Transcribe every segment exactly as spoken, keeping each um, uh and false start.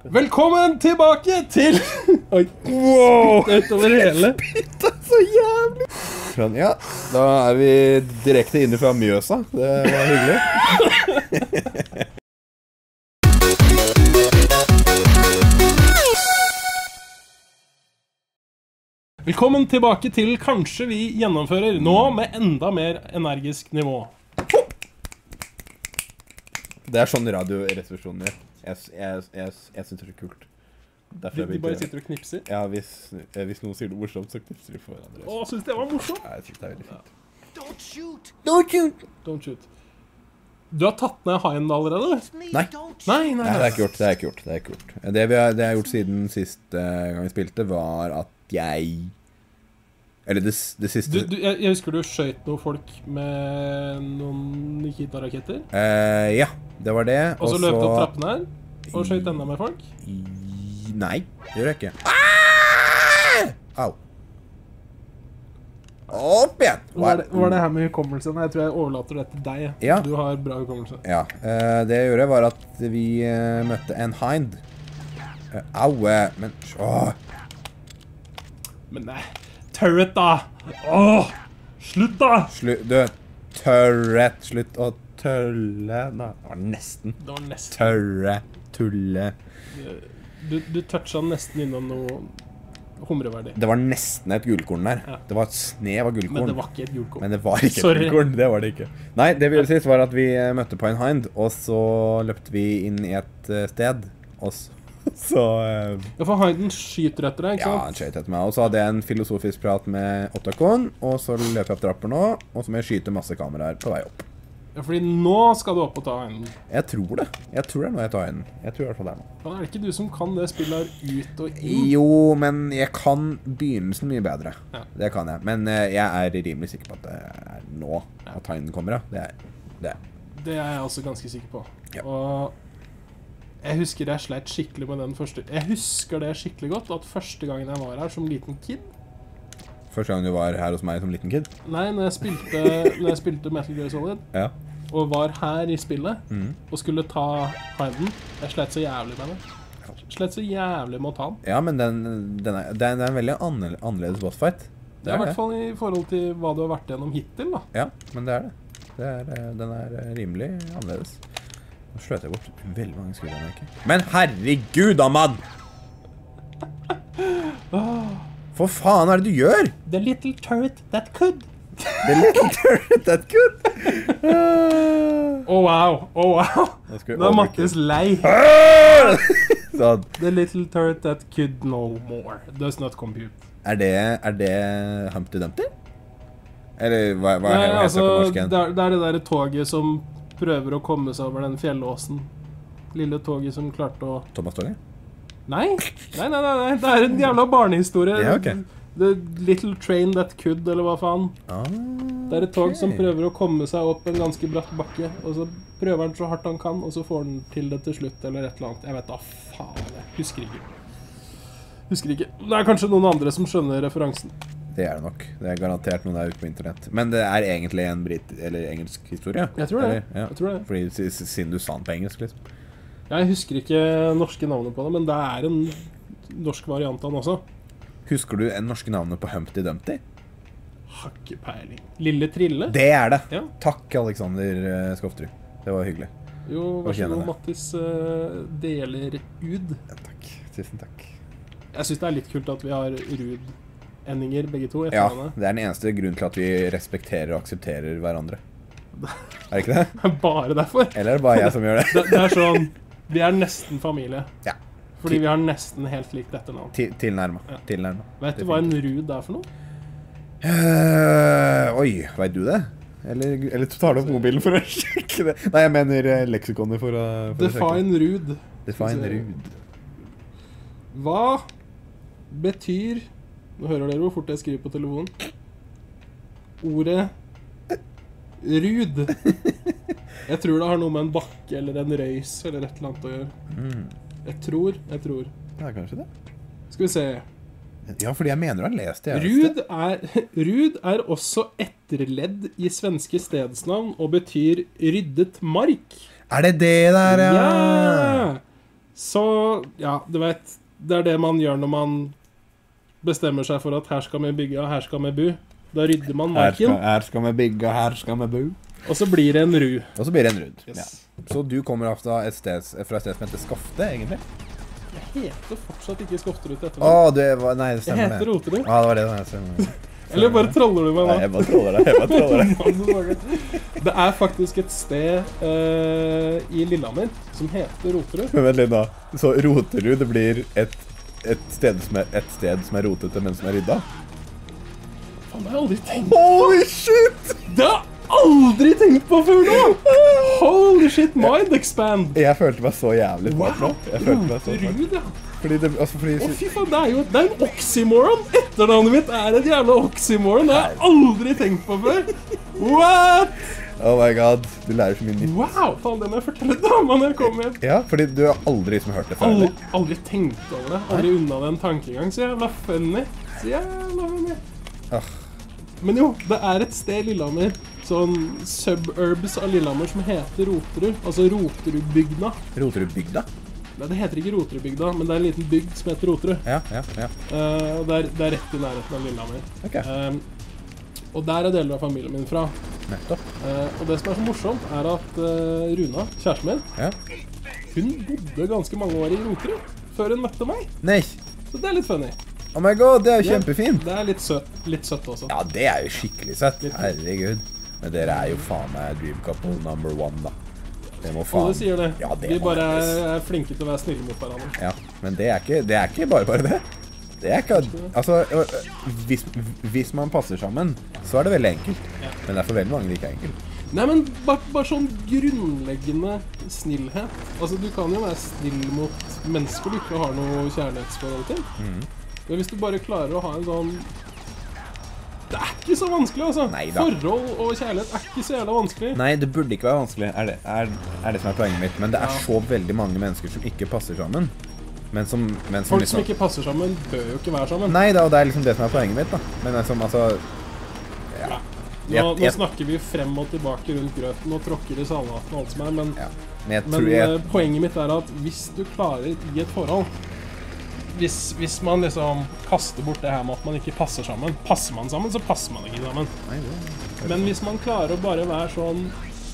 Velkommen tilbake til... Oi, wow! Utover hele. Spytta så jævlig. Sånn, ja, da er vi direkte inne fra Mjøsa. Det var hyggelig. Velkommen tilbake til Kanskje vi gjennomfører, nå med enda mer energisk nivå. Det er sånn radioresepsjonen gjør. Jeg, jeg, jeg, jeg synes det er så kult. Du, du bare sitter og knipser? Ja, hvis, hvis noen sier det morsomt, så knipser de for hverandre. Åh, synes det var morsomt? Ja, jeg synes det er veldig fint. Don't shoot! Don't shoot! Don't shoot. Du har tatt ned Hind allerede? Nei. Nei, nei, nei. Nei, det er ikke gjort, det er ikke gjort, det er ikke gjort. Det vi har, det jeg har gjort siden siste gang vi spilte, var at jeg... Eller det, det siste... Du, du, jeg, jeg husker du skjøt noen folk med noen Nikita-raketter. Uh, ja, det var det. Og så løpte opp trappen her, og skjøt enda med folk. I, nei, det gjør jeg ikke. Ah! Au. Opp igjen! Hva er det, hva er det her med hukommelse? Jeg tror jeg overlater det til deg. Ja. Du har bra hukommelse. Ja, uh, det jeg gjorde var at vi uh, møtte en hind. Uh, au, uh, men... Åh. Men nei, turret da! Åh, slutt da! Slutt, du, turret, slutt å tølle. Nei, det var nesten. Det var nesten. Tørre, tulle. Du, du toucha nesten innom noe humreverdig. Det var nesten et gullkorn der. Ja. Det var et snev av gullkorn. Men det var ikke et gullkorn. Men det var ikke Sorry. et gullkorn, det var det ikke. Nei, det vi gjorde sist var at vi uh, møtte på en hind, og så løpte vi inn i et uh, sted, og så... så uh, ja, for Hinden skyter etter deg, ikke ja, sant? han skjøt etter meg. Og så hadde jeg en filosofisk prat med Ottakon, og så løper jeg opp trapper nå, og så må jeg skyte masse kameraer på vei opp. Ja, fordi nå skal du opp og ta Hinden. Jeg tror det. Jeg tror det er nå jeg tar hinden. Jeg tror i hvert fall det er nå. Men er det ikke du som kan det spillet her ut og inn? Jo, men jeg kan begynnelsen mye bedre. Ja. Det kan jeg. Men uh, jeg er rimelig sikker på at det er nå at hinden kommer, ja. Det er det. Det er jeg også ganske sikker på. Ja. Og jeg husker jeg sleit skikkelig med den første. Jeg husker det skikkelig godt, at første gangen jeg var her som liten kid. Første gang du var her hos meg som liten kid? Nei, når jeg spilte, når jeg spilte Metal Gear Solid, Ja. og var her i spillet, Mhm. og skulle ta Hinden. Jeg sleit så jævlig med det. Sleit så jævlig med å ta den. Ja, men den, den er, det er en veldig anner, annerledes bossfight. Det er i hvert fall i forhold til hva du har vært gjennom hittil, da. Ja, men det er det. det er, eh, den er eh, rimelig annerledes. Nå sløt jeg bort veldig mange skudd, jeg merker. Men herregud, da, mann! For faen er det du gjør? The little turret that could. The little turret that could. Å, oh, wow. Å, oh, wow. Nå skal vi Da er overbruke. Mattis lei. Sånn. The little turret that could no more. Does not compute. Er det, er det Humpty Dumpty? Eller hva, hva, Nei, hva heter altså, det på det norsk igjen? er, det er det der toget som prøver å komme seg over den fjellåsen. Lille toget som klarte å... Thomas Toget? Nei, nei, nei, nei, nei. Det er en jævla barnehistorie. Ja, ok. The little train that could, eller hva faen. Ah, Det er et tog som ok. prøver å komme seg opp en ganske bratt bakke, og så prøver han så hardt han kan, og så får han til det til slutt, eller et eller annet. Jeg vet da, faen, jeg husker ikke. Husker ikke. Det er kanskje noen andre som skjønner referansen. Det er det nok. Det er garantert noen der ute på internett. Men det er egentlig en brit eller engelsk historie? Jeg tror det. Eller, ja. Jeg tror det. Fordi s- s- siden du sa den på engelsk, liksom. Jeg husker ikke norske navnet på det, men det er en norsk variant av den også. Husker du en norske navnet på Humpty Dumpty? Har ikke peiling. Lille Trille? Det er det! Ja. Takk, Alexander eh, Skofterud. Det var hyggelig. Jo, Hva vær så kjenner god, det? Mattis eh, deler ud. Ja, takk. Tusen takk. Jeg synes det er litt kult at vi har rud-endinger, begge to. Ja, Etter det er den eneste grunnen til at vi respekterer og aksepterer hverandre. Er det ikke det? henne. Bare derfor. Eller er det bare jeg som gjør det? Det, det er sånn, vi er nesten familie. Ja. Fordi vi har nesten helt likt etternavn. Til, tilnærma. Ja. Tilnærma. Vet du hva en rud er for noe? Uh, oi, vet du det? Eller, eller tar du opp mobilen for å sjekke det? Nei, jeg mener uh, leksikonet for å, for å sjekke. Define rude. Define rude. Hva betyr... Nå hører dere hvor fort jeg skriver på telefonen. Ordet rud. Jeg tror det har noe med en bakke eller en røys eller et eller annet å gjøre. Mm. Jeg tror, jeg tror. Ja, kanskje det. Skal vi se. Ja, fordi jeg mener du har lest det. Rud er, rud er også etterledd i svenske stedsnavn og betyr ryddet mark. Er det det der, ja? Ja! Så, ja, du vet, det er det man gjør når man bestemmer seg for at her skal vi bygge, og her skal vi bo. Da rydder man Her skal, marken, her skal vi bygge, og her skal vi bo. og så blir det en ru. Og så blir det en rund. Yes. Ja. Så du kommer altså et sted, fra et sted som heter Skofte, egentlig? Jeg heter fortsatt ikke Skofterud etter Åh, det var... Nei, det Jeg stemmer heter det. Roterud. Ja, det var det. Det stemmer. Eller bare troller du meg Nei, nå? jeg bare troller deg. Jeg bare troller deg. Det er faktisk et sted eh, i Lillehammer som heter Roterud. Men vent litt da. Så Roterud, det blir et, et, sted som er, et sted som er rotete, men som er rydda? Faen, det har jeg aldri tenkt på. Holy shit! Det har jeg aldri tenkt på før nå! Holy shit, mind expand! Jeg følte meg så jævlig smart nå. Jeg følte meg så smart. Roterud, ja. Fordi det, altså fordi... Å fy faen, det er jo det er en oxymoron! Etternavnet mitt er et jævla oxymoron. Det har jeg aldri tenkt på før. What? Oh my god, du lærer så mye nytt. Wow, faen, det må jeg fortelle dama når jeg kommer hjem. Ja, fordi du har aldri liksom hørt det før. Aldri, eller? aldri tenkt over det. Aldri unna den tankegang. Så jævla funny. Så jævla funny. Ah. Men jo, det er et sted i Lillehammer, sånn suburbs av Lillehammer, som heter Roterud. Altså Roterudbygda. Roterudbygda? Nei, det heter ikke Roterudbygda, men det er en liten bygd som heter Roterud. Ja, ja, ja. Eh, og det er, det er rett i nærheten av Lillehammer. Ok. Eh, og der er deler av familien min fra. Nettopp. Eh, og det som er så morsomt, er at eh, Runa, kjæresten min, Ja. hun bodde ganske mange år i Roterud før hun møtte meg. Nei. Så det er litt funny. Oh my god, det er jo Ja, kjempefint. Det er litt søtt, litt søtt også. Ja, det er jo skikkelig søtt. Litt. Herregud. Men dere er jo faen meg dream couple number one, da. Det må faen... Alle sier det. Ja, det Vi må bare være- er, er flinke til å være snille mot hverandre. Ja, men det er ikke, det er ikke bare bare det. Det er ikke... Altså, ø- ø- hvis, hvis man passer sammen, så er det veldig enkelt. Ja. Men det er for veldig mange det ikke er enkelt. Nei, men bare, bare sånn grunnleggende snillhet. Altså, du kan jo være snill mot mennesker du ikke har noe kjærlighetsforhold til. Mhm. Men hvis du bare klarer å ha en sånn... Det er ikke så vanskelig, altså. Neida. Forhold og kjærlighet er ikke så jævla vanskelig. Nei, det burde ikke være vanskelig, er det, er, er det som er poenget mitt. Men det er Ja. så veldig mange mennesker som ikke passer sammen. Men som... Men som Folk liksom, som ikke passer sammen, bør jo ikke være sammen. Nei da, og det er liksom det som er poenget mitt, da. Men liksom, altså... Ja. Nå, Jeg- nå jeg- snakker vi frem og tilbake rundt grøten og tråkker i salaten og alt som er, men, Ja. Men jeg men tror jeg... eh, poenget mitt er at hvis du klarer i et forhold, hvis, hvis man liksom kaster bort det her med at man ikke passer sammen, passer man sammen, så passer man ikke sammen. Nei, det- Men hvis man klarer å bare være sånn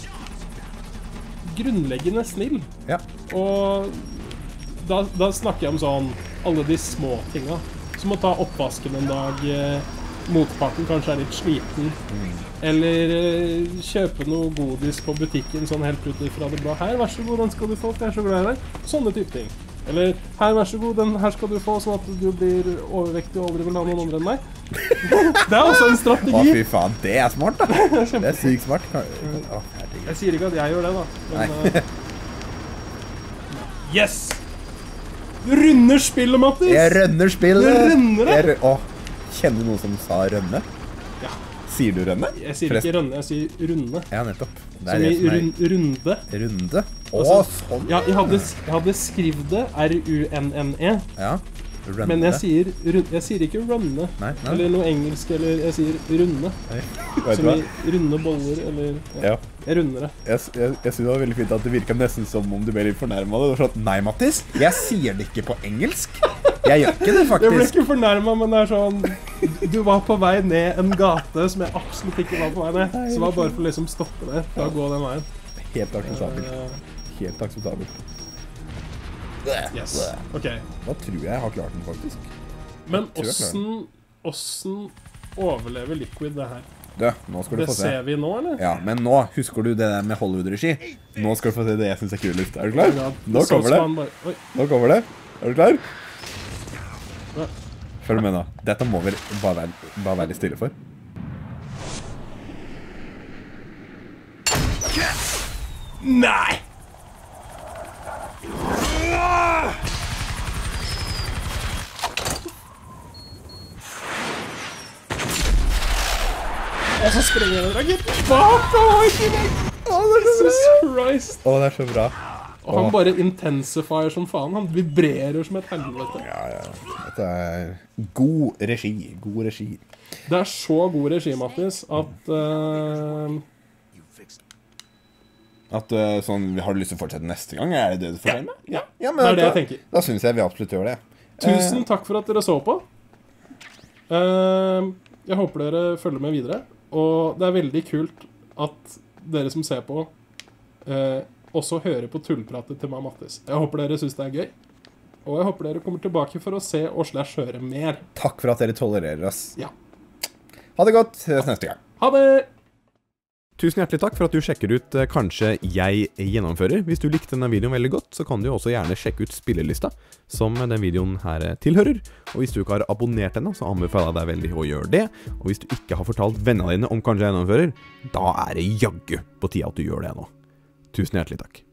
grunnleggende snill, Ja. og da, da snakker jeg om sånn alle de små tinga, som å ta oppvasken en dag, eh, motparten kanskje er litt sliten, eller eh, kjøpe noe godis på butikken sånn helt ut fra det blå. Her, vær så god, den skal du få, for jeg er så glad i deg. Sånne type ting. Eller, her, vær så god, den her skal du få, sånn at du blir overvektig og aldri vil ha noen andre enn meg. Det er også en Å, strategi. fy faen, det er smart, da. Det er sykt smart. Kan- Å, herregud. Jeg sier ikke at jeg gjør det, da. Men, Nei. eh, yes! Du runder spillet, Mattis! Jeg rønner spillet. Du rønner det? Jeg rø- Å, kjenner du noen som sa rønne? Ja. Sier du rønne? Jeg sier Forresten. ikke rønne, jeg sier runde. Ja, nettopp. Det Som er i det som er rund, runde. runde. Å, Altså, sånn. Ja, jeg hadde, jeg hadde skrevet det R U N N E, Ja, rønne. men jeg sier, rund, jeg sier ikke runne, Nei, nei. eller noe engelsk, eller jeg sier runde. Nei. Vet du Som hva? i runde boller, eller ja. Ja. Jeg runder det. Jeg, s- jeg, jeg synes det var veldig fint at det virket nesten som om du ble litt fornærmet. Det var sånn, nei, Mattis, jeg sier det ikke på engelsk. Jeg gjør ikke det, Jeg ble faktisk. ikke fornærmet, men det er sånn, du var på vei ned en gate som jeg absolutt ikke var på vei ned. Så det var bare for å liksom stoppe det, for å gå den veien. Helt akseptabelt. Eh, Helt akseptabelt. yes, ok. Da tror jeg jeg har klart den, faktisk. Men tror jeg klarer hvordan, hvordan overlever Liquid det her? Du, nå skal du Det få se. ser vi nå, eller? Ja, men nå husker du det der med Hollywood-regi. Nå skal du få se det jeg synes er kulest. Er du klar? Ja, Nå så kommer det. skal han bare- Oi, Nå kommer det. Er du klar? Ja. Følg med nå. Dette må vi bare være, bare være litt stille for. nei! Og så sprenger den raketten bakover i tillegg! Jesus Christ! Å, det er så bra. Og han bare intensifier som faen. Han vibrerer som et helvete. Ja, ja. Dette er god regi. God regi. Det er så god regi, Mattis, at uh, At uh, sånn, har du lyst til å fortsette neste gang? Er det det du forteller meg? Ja, ja men det er det da, jeg tenker. Da synes jeg vi absolutt gjør det. Tusen takk for at dere så på. Uh, jeg håper dere følger med videre. Og det er veldig kult at dere som ser på uh, også hører på tullpratet til meg og Mattis. Jeg håper dere synes det er gøy. Og jeg håper dere kommer tilbake for å se og slash høre mer. Takk for at dere tolererer oss. Ja. Ha det godt. Ses neste gang. Ha det! Tusen hjertelig takk for at du sjekker ut eh, Kanskje jeg gjennomfører. Hvis du likte denne videoen veldig godt, så kan du også gjerne sjekke ut spillelista, som den videoen her eh, tilhører. Og hvis du ikke har abonnert ennå, så anbefaler jeg deg veldig å gjøre det. Og hvis du ikke har fortalt vennene dine om Kanskje jeg gjennomfører, da er det jaggu på tide at du gjør det nå. Tusen hjertelig takk.